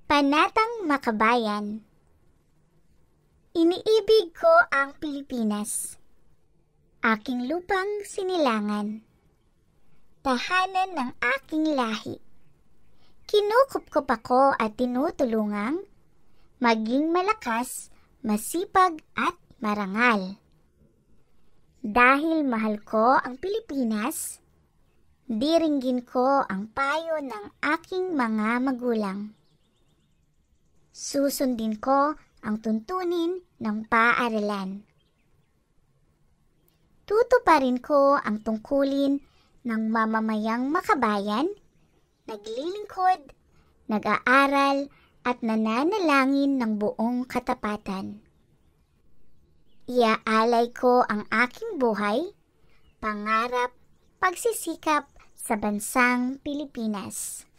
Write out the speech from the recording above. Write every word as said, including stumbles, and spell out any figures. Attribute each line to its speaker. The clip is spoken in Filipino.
Speaker 1: Panatang Makabayan. Iniibig ko ang Pilipinas, aking lupang sinilangan, tahanan ng aking lahi. Kinukupkup ako at tinutulungang maging malakas, masipag at marangal. Dahil mahal ko ang Pilipinas, diringgin ko ang payo ng aking mga magulang. Susundin ko ang tuntunin ng paaralan. Tutuparin ko ang tungkulin ng mamamayang makabayan, naglilingkod, nag-aaral at nananalangin ng buong katapatan. Iaalay ko ang aking buhay, pangarap, pagsisikap sa bansang Pilipinas.